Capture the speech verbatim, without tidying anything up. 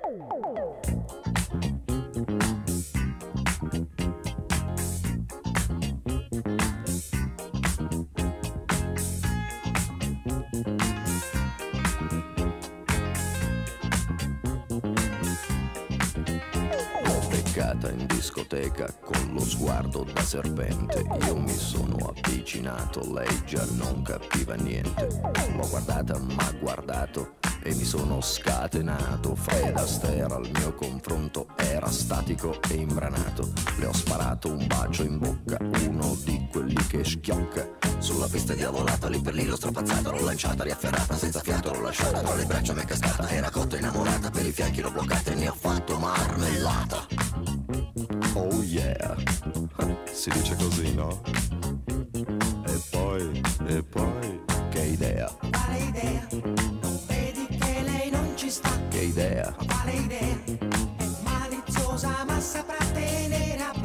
In discoteca con lo sguardo da serpente, io mi sono avvicinato, lei già non capiva niente. L'ho guardata, m'ha guardato e mi sono scatenato. Fred Astaire al mio confronto era statico e imbranato. Le ho sparato un bacio in bocca, uno di quelli che schiocca. Sulla pista diavolata, lì per lì l'ho strapazzato, l'ho lanciata, riafferrata, senza fiato l'ho lasciata, tra le braccia m'è cascata, era cotta innamorata, per i fianchi l'ho bloccata e ne ho fatto marmellata. Oh yeah, si dice così, no? E poi, e poi, che idea? Quale idea? Non vedi che lei non ci sta? Che idea? Quale idea? È maliziosa ma saprà tenere a